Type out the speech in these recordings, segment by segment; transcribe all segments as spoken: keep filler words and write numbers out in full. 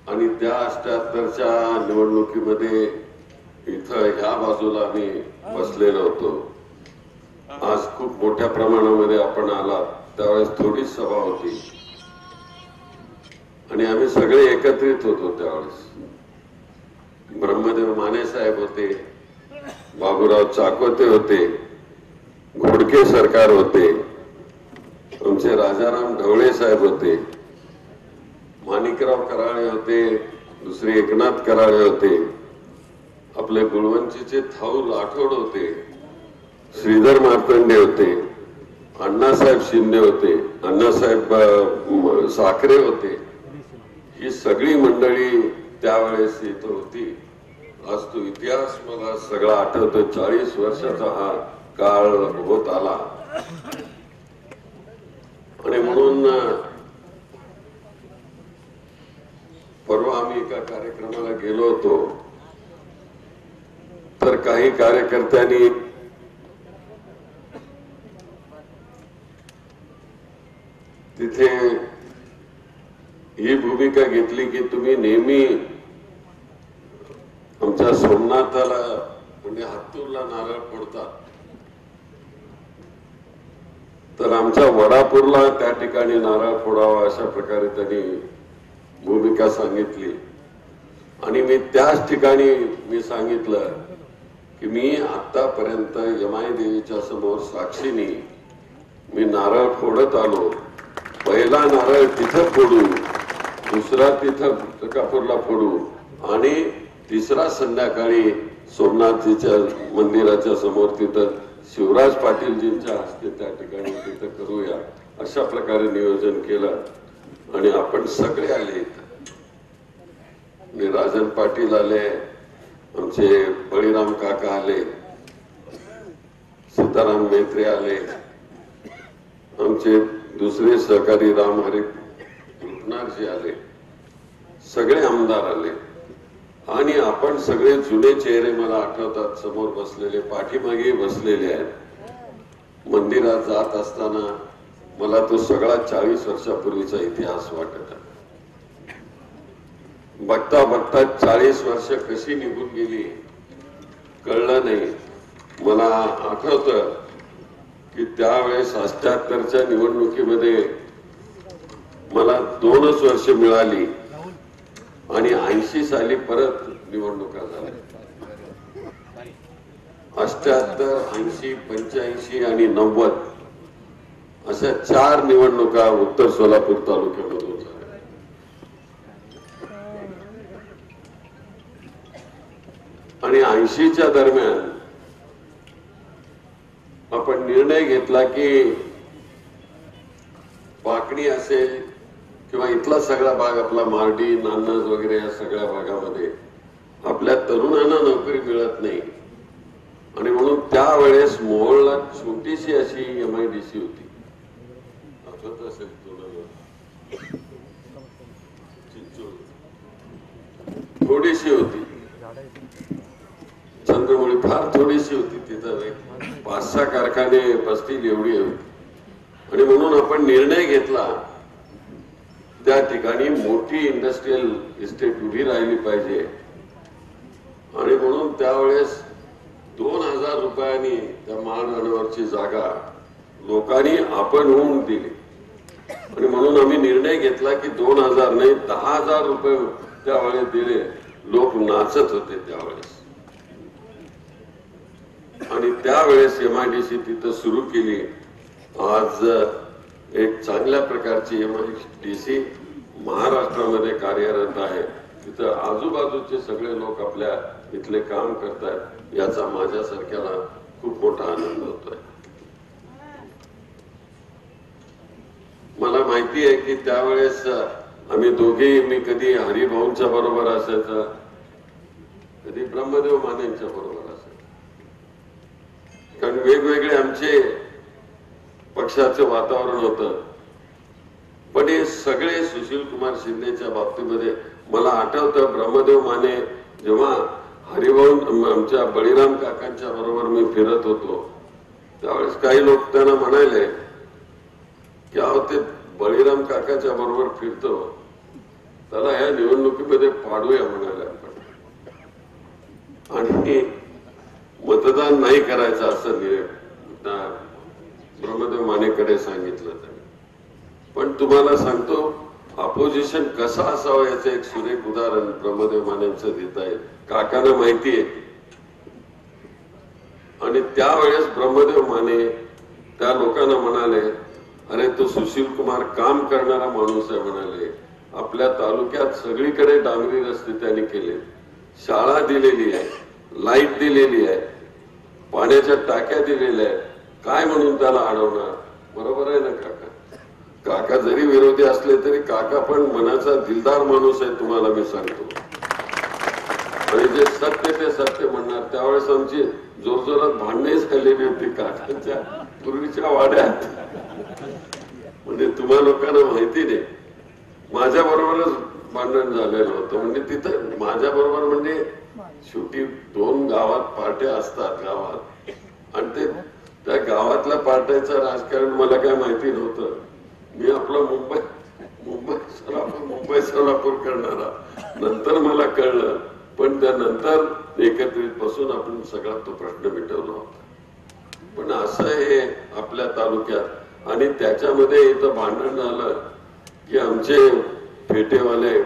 आणि त्या अठ्ठ्याहत्तरच्या निवडणुकीमध्ये इथं ह्या बाजूला आम्ही बसलेलो होतो. आज खूप मोठ्या प्रमाणामध्ये आपण आलात. त्यावेळेस थोडीच सभा होती आणि आम्ही सगळे एकत्रित होतो. त्यावेळेस ब्रह्मदेव माने साहेब होते, बाबूराव चाकोते होते, घोडके सरकार होते, आमचे राजाराम ढवळे साहेब होते, माणिकराव कराळे होते, दुसरे एकनाथ कराळे होते, आपले गुळवंचीचे थाऊ लाठोड होते, श्रीधर मार्तंडे होते, अण्णासाहेब शिंदे होते, अण्णासाहेब साखरे होते. ही सगळी मंडळी त्यावेळेस इथं होती. आज तो इतिहास मला सगळा आठवतो. चाळीस वर्षाचा हा काळ होत आला आणि म्हणून परवा आम्ही एका कार्यक्रमाला गेलो होतो तर काही कार्यकर्त्यांनी तिथे ही भूमिका घेतली की तुम्ही नेहमी आमच्या सोमनाथाला म्हणजे हत्तूरला नारळ फोडतात, तर आमच्या वडापूरला त्या ठिकाणी नारळ फोडावा अशा प्रकारे त्यांनी भूमिका सांगितली. आणि मी त्याच ठिकाणी मी सांगितलं की मी आतापर्यंत यमाई देवीच्या समोर साक्षीनी मी नारळ फोडत आलो. पहिला नारळ तिथं फोडू, दुसरा तिथं टकापूरला फोडू आणि तिसरा संध्याकाळी सोमनाथजीच्या मंदिराच्या समोर तिथं शिवराज पाटीलजींच्या हस्ते त्या ठिकाणी तिथं करूया अशा प्रकारे नियोजन केलं. आणि आपण सगळे आले. मी राजन पाटील आले, आमचे बळीराम काका आले, सीताराम मेत्रे आले, आमचे दुसरे सहकारी राम हरी रुपनारजी आले, सगळे आमदार आले आणि आपण सगळे जुने चेहरे मला आठवतात. समोर बसलेले, पाठीमागे बसलेले आहेत. मंदिरात जात असताना मला तो सगळा चाळीस वर्षापूर्वीचा इतिहास वाटत आहे. बघता बघता चाळीस वर्ष कशी निघून गेली कळलं नाही. मला आठवतं की त्यावेळेस अठ्ठ्याहत्तरच्या निवडणुकीमध्ये मला दोनच वर्ष मिळाली आणि ऐंशी साली परत निवडणुका झाल्या. अठ्ठ्याहत्तर, ऐंशी, पंच्याऐंशी आणि नव्वद अशा चार निवडणुका उत्तर सोलापूर तालुक्यामधून झाल्या. आणि ऐंशीच्या दरम्यान आपण निर्णय घेतला की पाकणी असेल किंवा इथला सगळा भाग आपला मार्डी, नान्नज वगैरे या सगळ्या भागामध्ये आपल्या तरुणांना नोकरी मिळत नाही आणि म्हणून त्यावेळेस मोहोळला छोटीशी अशी एम आय डी सी होती. आठवत असेल थोडीशी होती, चंद्रमुळी फार थोडीशी होती. तिथं पाच सहा कारखाने बसतील एवढी होती. आणि म्हणून आपण निर्णय घेतला त्या ठिकाणी मोठी इंडस्ट्रियल इस्टेट उभी राहिली पाहिजे. आणि म्हणून त्यावेळेस दोन हजार रुपयांनी त्या महानगरवरची जागा लोकांनी आपण होऊन दिली. आणि म्हणून आम्ही निर्णय घेतला की दोन हजार नाही दहा हजार रुपये त्यावेळेस दिले. लोक नाचत होते त्यावेळेस. आणि त्यावेळेस एम आय डी सी तिथं सुरू केली. आज एक चांगल्या प्रकारची एम आय डी सी महाराष्ट्रामध्ये कार्यरत आहे. तिथं आजूबाजूचे सगळे लोक आपल्या इथले काम करतायत. याचा माझ्यासारख्याला खूप मोठा आनंद होतोय. मला माहिती आहे की त्यावेळेस आम्ही दोघेही, मी कधी हरिभाऊंच्या बरोबर असायचं, कधी ब्रह्मदेव मानेंच्या बरोबर असायचं. कारण वेगवेगळे आमचे पक्षाचं वातावरण होतं. पण हे सगळे सुशील कुमार शिंदेच्या बाबतीमध्ये मला आठवतं ब्रह्मदेव माने जेव्हा हरिभाऊ आमच्या बळीराम काकांच्या बरोबर मी फिरत होतो त्यावेळेस काही लोक त्यांना म्हणाले की अहो ते बळीराम काकाच्या बरोबर फिरतो त्याला या निवडणुकीमध्ये पाडूया म्हणाले आपण, आणि मतदान नाही करायचं असं ब्रह्मदेव मानेकडे सांगितलं त्यांनी. पण तुम्हाला सांगतो अपोजिशन कसा असावं याचं एक सुरेख उदाहरण ब्रह्मदेव मानेंचं देता येईल. काकांना माहिती आहे, आणि त्यावेळेस ब्रह्मदेव माने त्या लोकांना म्हणाले, अरे तो सुशील कुमार काम करणारा माणूस आहे म्हणाले. आपल्या तालुक्यात सगळीकडे डांबरी रस्ते त्यांनी केले, शाळा दिलेली आहे, लाईट दिलेली आहे, पाण्याच्या टाक्या दिलेल्या आहेत, काय म्हणून त्याला अडवणार? बरोबर आहे ना काका? काका जरी विरोधी असले तरी काका पण मनाचा दिलदार माणूस आहे, तुम्हाला मी सांगतो. आणि जे सत्य ते सत्य म्हणणार. त्यावेळेस आमची जोरजोरात भांडणे झालेली होती काकांच्या पूर्वीच्या वाड्यात. म्हणजे तुम्हा लोकांना माहिती नाही, माझ्या बरोबरच भांडण झालेलं होतं. म्हणजे तिथं माझ्या बरोबर म्हणजे शेवटी दोन गावात पार्ट्या असतात गावात, आणि ते त्या गावातल्या पार्ट्याचं राजकारण मला काय माहिती नव्हतं. मी आपला मुंबई मुंबई सोलापूर मुंबई सोलापूर करणारा नंतर मला कळलं. पण त्यानंतर एकत्रित बसून आपण सगळा तो प्रश्न मिटवला होता. पण असं हे आपल्या तालुक्यात, आणि त्याच्यामध्ये इथं भांडण झालं की आमचे फेटेवाले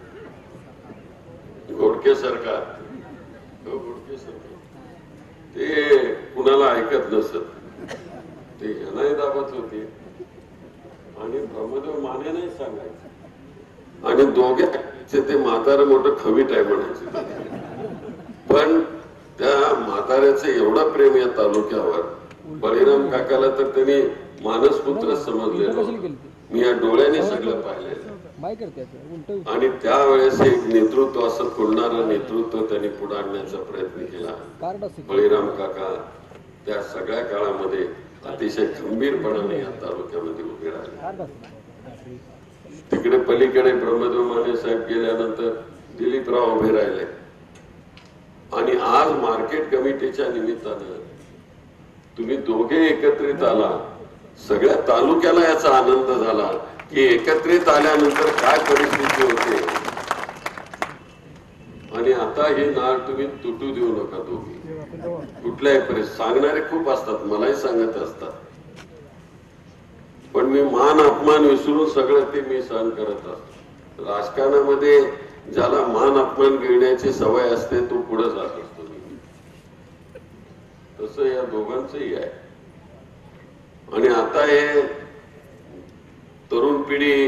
घोडके सरकार घोडके सरकार ते कुणाला ऐकत नसत, ते ह्यांनाही दाबत होते आणि ब्रह्मदेव माने नाही सांगायचे, आणि दोघे ते म्हातारं मोठं खवीट आहे म्हणायचे. पण त्या म्हाताऱ्याचं एवढं प्रेम या तालुक्यावर, बळीराम काकाला तर त्यांनी मानसपुत्र समजलेलं. मी या डोळ्याने सगळं पाहिलेलं. आणि त्यावेळेस एक नेतृत्व, असं खुलणारं नेतृत्व त्यांनी पुढे आणण्याचा प्रयत्न केला. बळीराम काका त्या सगळ्या काळामध्ये अतिशय खंबीरपणाने या तालुक्यामध्ये उभे राहिले. तिकडे पलीकडे ब्रह्मदेव माने साहेब गेल्यानंतर दिलीपराव उभे राहिले. आणि आज मार्केट कमिटीच्या निमित्तानं तुम्ही दोघे एकत्रित आला, सगळ्या तालुक्याला याचा आनंद झाला की एकत्रित आल्यानंतर काय परिस्थिती होते. आणि आता हे नाळ तुम्ही तुटू देऊ नका दोघी. कुठल्याही परिस्थिती सांगणारे खूप असतात, मलाही सांगत असतात, पण मी मान अपमान विसरून सगळं ते मी सहन करत असतो. राजकारणामध्ये ज्याला मान अपमान गिळण्याची सवय असते तो पुढे जात असतो. तसं या दोघांचंही आहे. आणि आता हे तरुण पिढी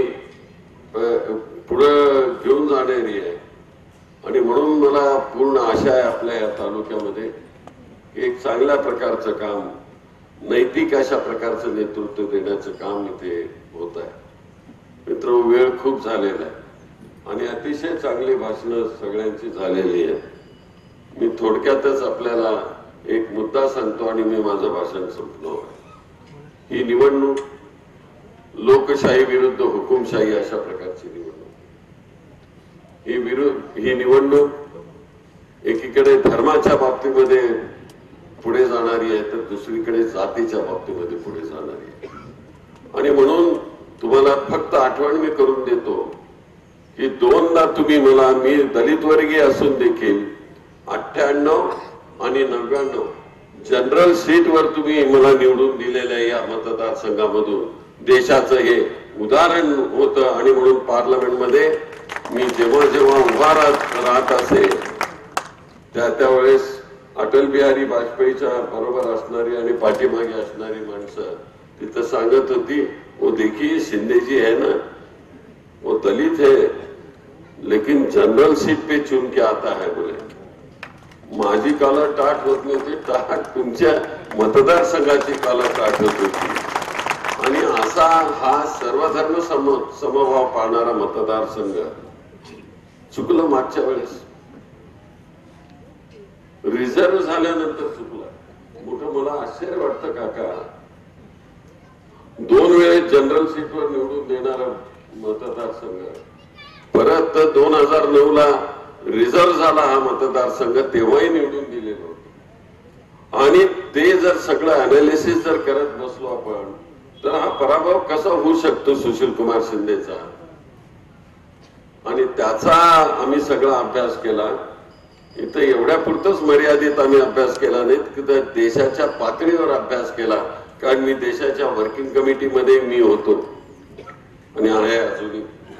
पुढे घेऊन जाणारी आहे, आणि म्हणून मला पूर्ण आशा आहे आपल्या या तालुक्यामध्ये एक चांगल्या प्रकारचं काम, नैतिक अशा प्रकारचं नेतृत्व देण्याचं काम इथे होत आहे. मित्र, वेळ खूप झालेला आहे आणि अतिशय चांगली भाषणं सगळ्यांची झालेली आहेत. मी थोडक्यातच आपल्याला एक मुद्दा सांगतो आणि मी माझं भाषण संपलो. ही निवडणूक लोकशाही विरुद्ध हुकुमशाही अशा प्रकारची निवडणूक. ही विरुद्ध ही निवडणूक एकीकडे धर्माच्या बाबतीमध्ये पुढे जाणारी आहे, तर दुसरीकडे जातीच्या बाबतीमध्ये पुढे जाणारी आहे. आणि म्हणून तुम्हाला फक्त आठवण मी करून देतो की दोनदा तुम्ही मला, मी दलित वर्गीय असून देखील अठ्ठ्याण्णव आणि नव्याण्णव जनरल सीटवर तुम्ही मला निवडून दिलेल्या या मतदारसंघामधून देशाचं हे उदाहरण होतं. आणि म्हणून पार्लमेंटमध्ये मी जेव्हा जेव्हा उभा राहत असे त्या त्यावेळेस अटल बिहारी वाजपेयीच्या बरोबर असणारी आणि पाठीमागे असणारी माणसं तिथं सांगत होती, वो देखिए शिंदे जी है ना, वो दलित है लेकिन जनरल सीट पे चुन के आता है बोले. माझी काला टाट होत नव्हती, टाट तुमच्या मतदारसंघाची काला टाट होत होती. आणि असा हा सर्वधर्म सम समभाव पाळणारा मतदारसंघ चुकलं मागच्या वेळेस, रिझर्व्ह झाल्यानंतर चुकला. मोठं मला आश्चर्य वाटतं काका, दोन वेळेस जनरल सीटवर निवडून देणारा मतदारसंघ परत दोन हजार नऊ ला रिझर्व्ह झाला हा मतदारसंघ, तेव्हाही निवडून दिलेलं होतं. आणि ते जर सगळं अनालिसिस जर करत बसलो आपण तर हा पराभव कसा होऊ शकतो सुशील कुमार शिंदेचा. आणि त्याचा आम्ही सगळा अभ्यास केला. इथं एवढ्या पुरतच मर्यादित आम्ही अभ्यास केला नाही, तर देशाच्या पातळीवर अभ्यास केला. कारण मी देशाच्या वर्किंग कमिटीमध्ये मी होतो आणि आहे अजूनही.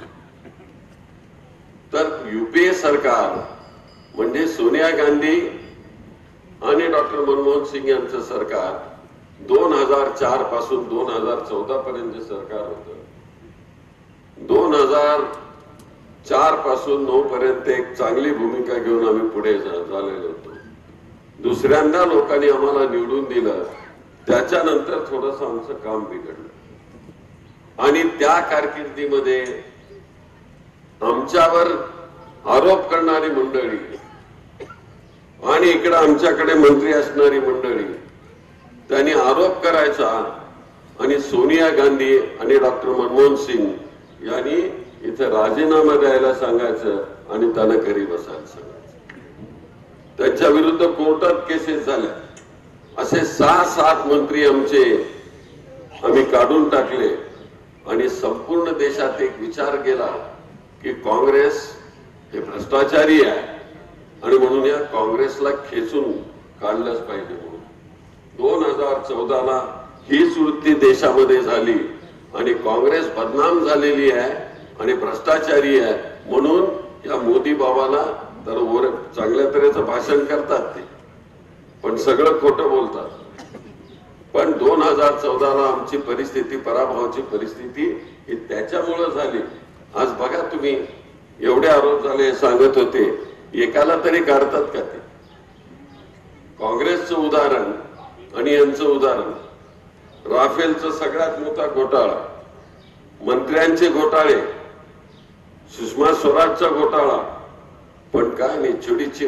तर युपीए सरकार म्हणजे सोनिया गांधी आणि डॉक्टर मनमोहन सिंग यांचं सरकार दोन हजार चार पासून दोन हजार चौदा पर्यंत सरकार होतं. दोन हजार चार पासून नऊ पर्यंत एक चांगली भूमिका घेऊन आम्ही पुढे झालेलो होतो. दुसऱ्यांदा लोकांनी आम्हाला निवडून दिलं, त्याच्यानंतर थोडस आमचं काम बिघडलं आणि त्या कारकिर्दीमध्ये आमच्यावर आरोप करणारी मंडळी आणि इकडे आमच्याकडे मंत्री असणारी मंडळी त्यांनी आरोप करायचा आणि सोनिया गांधी आणि डॉक्टर मनमोहन सिंग यांनी इथे राजीनामा द्यायला सांगायचं आणि त्यांना घरी बसायला सांगायचं. त्यांच्या विरुद्ध कोर्टात केसेस झाल्या. असे सहा सात मंत्री आमचे आम्ही काढून टाकले आणि संपूर्ण देशात एक विचार केला की काँग्रेस हे भ्रष्टाचारी आहे आणि म्हणून या काँग्रेसला खेचून काढलंच पाहिजे. म्हणून दोन हजार चौदाला हीच वृत्ती देशामध्ये झाली आणि काँग्रेस बदनाम झालेली आहे आणि भ्रष्टाचारी आहे म्हणून या मोदी बाबाला तर वर चांगल्या तऱ्हेचं भाषण करतात ते, पण सगळं खोटं बोलतात. पण दोन हजार चौदाला आमची परिस्थिती, पराभवाची परिस्थिती ही त्याच्यामुळे झाली. आज बघा तुम्ही, एवढे आरोप झाले सांगत होते, एकाला तरी काढतात का ते? काँग्रेसचं उदाहरण आणि यांचं उदाहरण, राफेलचं सगळ्यात मोठा घोटाळा, मंत्र्यांचे घोटाळे, सुषमा स्वराजचा घोटाळा, पण काय नाही, चिडीची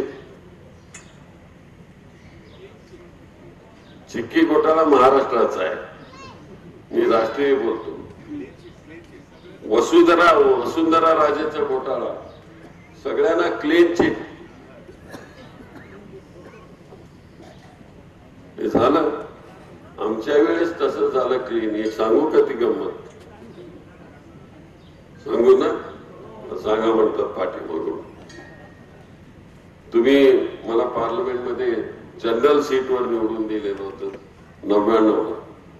चिक्की घोटाळा महाराष्ट्राचा आहे, मी राष्ट्रीय बोलतो. वसुंधरा वसुंधरा राजेचा घोटाळा, सगळ्यांना क्लीन चिट. हे झालं आमच्या वेळेस तसं झालं क्लीन. हे सांगू का ती गंमत? सांगू ना? सांगा म्हणतात पाठीमागून. तुम्ही मला पार्लमेंटमध्ये जनरल सीटवर निवडून दिलेलं होतं नव्याण्णव ला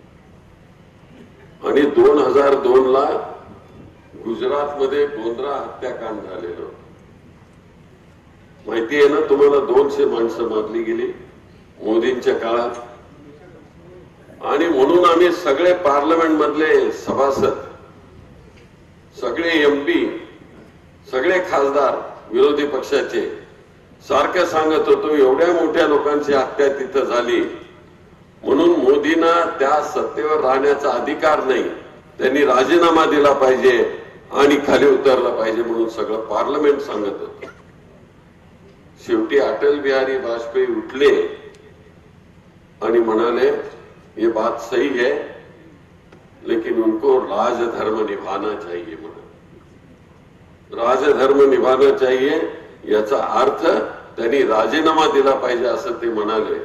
आणि दोन हजार दोन ला गुजरातमध्ये गोंधरा हत्याकांड झालेलं होतं. माहिती आहे ना तुम्हाला? दोनशे माणसं मारली गेली मोदींच्या काळात. आणि म्हणून आम्ही सगळे पार्लमेंट मधले सभासद, सगळे एमपी, सगळे खासदार विरोधी पक्षाचे सारखं सांगत होतो, एवढ्या मोठ्या लोकांची हत्या तिथं झाली म्हणून मोदींना त्या सत्तेवर राहण्याचा अधिकार नाही, त्यांनी राजीनामा दिला पाहिजे आणि खाली उतरला पाहिजे म्हणून सगळं पार्लमेंट सांगत होतं. शेवटी अटल बिहारी वाजपेयी उठले आणि म्हणाले, ये बात सही है लेकिन उनको राजधर्म निभाना चाहिए. म्हणून राजधर्म निभाना चाहिए याचा अर्थ त्यांनी राजीनामा दिला पाहिजे असं ते म्हणाले.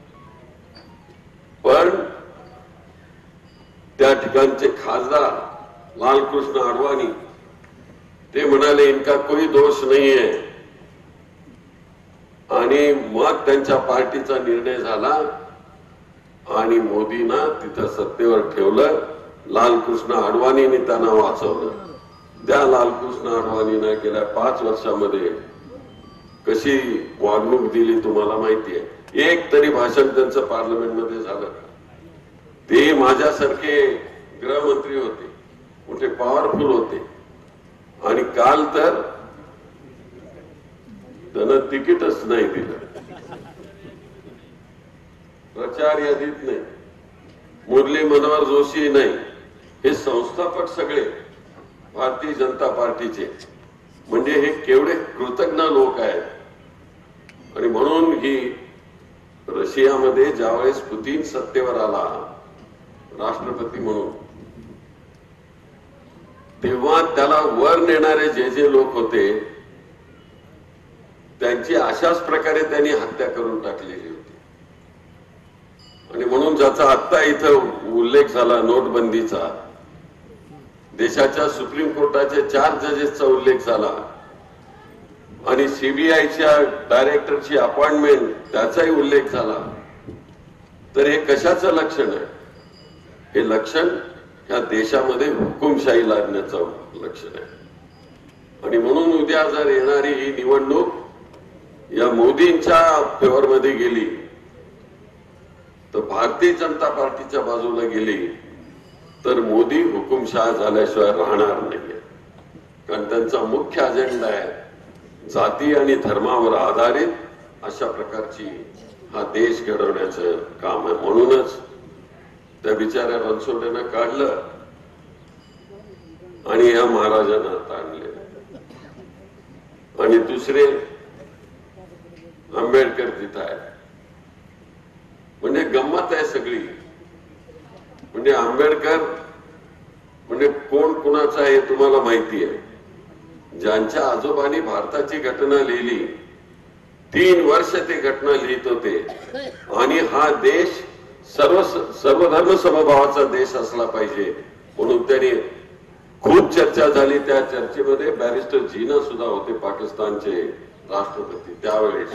पण त्या ठिकाणचे खासदार लालकृष्ण अडवाणी ते म्हणाले, इनका कोई दोष नहीं है. आणि मग त्यांच्या पार्टीचा निर्णय झाला आणि मोदींना तिथं सत्तेवर ठेवलं. लालकृष्ण अडवाणींनी त्यांना वाचवलं. त्या लालकृष्ण अडवाणींना गेल्या पाच वर्षामध्ये कशी वागणूक दिली तुम्हाला माहिती आहे. एक तरी भाषण त्यांचं पार्लमेंटमध्ये झालं का? ते माझ्यासारखे गृहमंत्री होते, मोठे पॉवरफुल होते आणि काल तर त्यांना तिकीटच नाही दिलं, प्रचार यादीत नाही, मुरली मनोहर जोशी नाही. हे संस्थापक सगळे भारतीय जनता पार्टीचे, म्हणजे हे केवढे कृतज्ञ लोक आहेत. आणि म्हणून ही रशियामध्ये ज्यावेळेस पुतीन सत्तेवर आला राष्ट्रपती म्हणून, तेव्हा त्याला वर नेणारे जे जे लोक होते त्यांची अशाच प्रकारे त्यांनी हत्या करून टाकलेली होती. आणि म्हणून ज्याचा आत्ता इथं उल्लेख झाला नोटबंदीचा, देशाच्या सुप्रीम कोर्टाच्या चार जजेसचा उल्लेख झाला आणि सीबीआयच्या डायरेक्टरची अपॉइंटमेंट त्याचाही उल्लेख झाला, तर हे कशाचं लक्षण आहे? हे लक्षण या देशामध्ये हुकुमशाही लादण्याचं लक्षण आहे. आणि म्हणून उद्या जर येणारी ही निवडणूक या मोदींच्या फेवरमध्ये गेली तर भारतीय जनता पार्टीच्या बाजूला गेली तर मोदी हुकुमशाह झाल्याशिवाय राहणार नाहीये. कारण त्यांचा मुख्य अजेंडा आहे जाती आणि धर्मावर आधारित अशा प्रकारची हा देश घडवण्याचं काम आहे. म्हणूनच त्या बिचाऱ्या रणसोडेनं काढलं आणि या महाराजांना ताणले. आणि दुसरे आंबेडकर तिथं आहे. म्हणजे गंमत आहे सगळी. म्हणजे आंबेडकर म्हणजे कोण कुणाचा आहे तुम्हाला माहिती आहे. ज्यांच्या आजोबांनी भारताची घटना लिहिली, तीन वर्ष ते घटना लिहित होते आणि हा देश सर्व सर्वधर्म समभावाचा देश असला पाहिजे म्हणून त्यांनी खूप चर्चा झाली. त्या चर्चेमध्ये बॅरिस्टर जीना सुद्धा होते, पाकिस्तानचे राष्ट्रपती त्यावेळेस.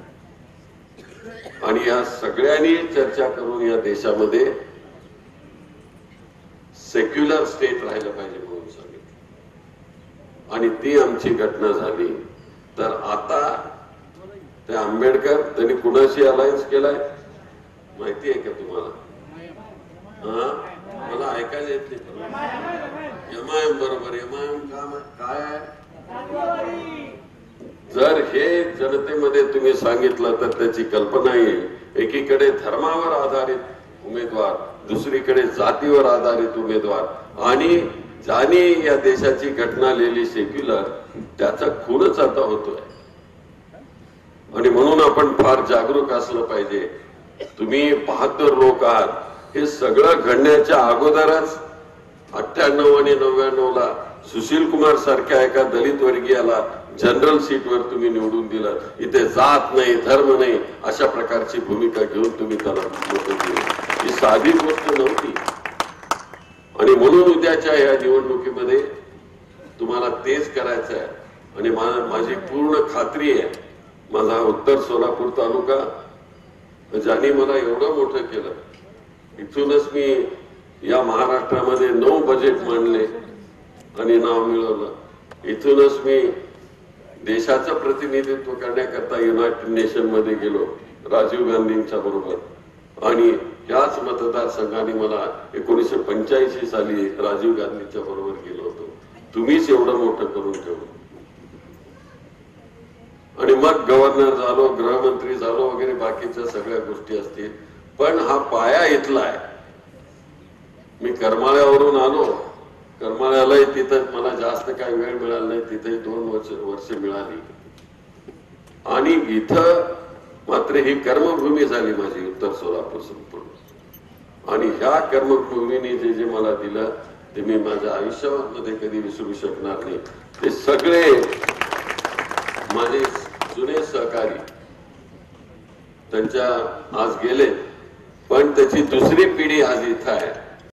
आणि या सगळ्यांनी चर्चा करून या देशामध्ये सेक्युलर स्टेट राहिलं पाहिजे म्हणून सांगितलं आणि ती आमची घटना झाली. तर आता ते आंबेडकर त्यांनी कुणाशी अलायन्स केलाय माहिती आहे का तुम्हाला? हा, मला ऐकायला येत नाही. एमआयएम बरोबर. एमआयएम काम काय आहे? जर हे जनतेमध्ये तुम्ही सांगितलं तर त्याची कल्पना येईल. एकीकडे धर्मावर आधारित उमेदवार, दुसरीकडे जातीवर आधारित उमेदवार आणि ज्यांनी या देशाची घटना लिहिली सेक्युलर, त्याचा खूनच आता होतोय. आणि म्हणून आपण फार जागरूक असलं पाहिजे. तुम्ही बहात्तर लोक आहात. हे सगळं घडण्याच्या अगोदरच अठ्ठ्याण्णव आणि नव्याण्णव ला सुशील कुमार सारख्या एका दलित वर्गीयाला जनरल सीटवर तुम्ही निवडून दिलं. इथे जात नाही, धर्म नाही अशा प्रकारची भूमिका घेऊन तुम्ही त्याला मत दिली. ही साधी गोष्ट नव्हती. आणि म्हणून उद्याच्या या निवडणुकीमध्ये तुम्हाला तेच करायचं आहे. आणि माझी पूर्ण खात्री आहे, माझा उत्तर सोलापूर तालुका ज्यांनी मला एवढं मोठं केलं, इथूनच मी या महाराष्ट्रामध्ये नऊ बजेट मांडले आणि नाव मिळवलं. इथूनच मी देशाचं प्रतिनिधित्व करण्याकरता युनायटेड नेशन मध्ये गेलो राजीव गांधींच्या बरोबर. आणि याच मतदारसंघाने मला एकोणीसशे पंच्याऐंशी साली राजीव गांधींच्या बरोबर गेलो होतो. तुम्हीच एवढं मोठं करून ठेवलं. आणि मग गव्हर्नर झालो, गृहमंत्री झालो वगैरे बाकीच्या सगळ्या गोष्टी असतील. पण हा पाया इथला आहे. मी करमाळ्यावरून आलो. करमाळ्यालाही तिथं मला जास्त काही वेळ मिळाला नाही. तिथे दोन वर्ष वर्ष मिळाली. आणि इथं मात्र ही कर्मभूमी झाली माझी उत्तर सोलापूर संपूर्ण. आणि ह्या कर्मभूमीने जे जे मला दिलं ते मी माझ्या आयुष्यामध्ये कधी विसरू शकणार नाही. ते सगळे माझे जुने सहकारी त्यांच्या आज गेले, पण त्याची दुसरी पिढी आज इथं आहे.